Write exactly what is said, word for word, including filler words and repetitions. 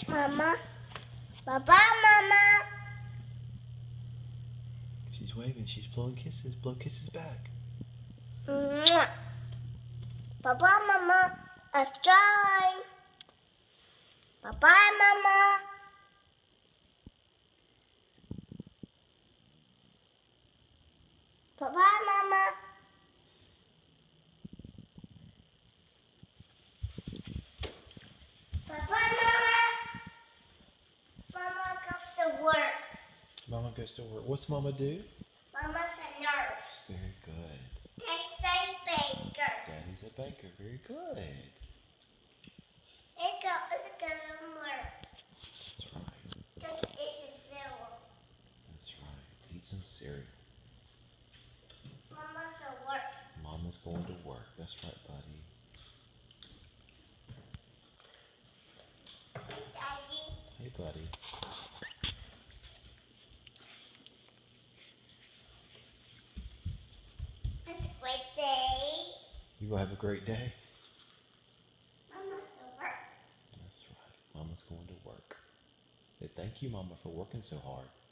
Mama. Bye-bye, Mama. She's waving. She's blowing kisses. Blow kisses back. Mwah. Bye-bye, Mama. Let's drive. Bye-bye, Mama. Bye-bye, Mama. Bye-bye, Mama. Mama goes to work. Mama goes to work. What's Mama do? Mama's a nurse. Very good. I say baker. Daddy's a baker. Very good. It go, it doesn't work. That's right. Just eat a cereal. That's right. Eat some cereal. Mama's at work. Mama's going to work. That's right, buddy. Hey, Daddy. Hey, buddy. It's a great day. You gonna have a great day? Mama's at work. That's right. Mama's going to work. Hey, thank you, Mama, for working so hard.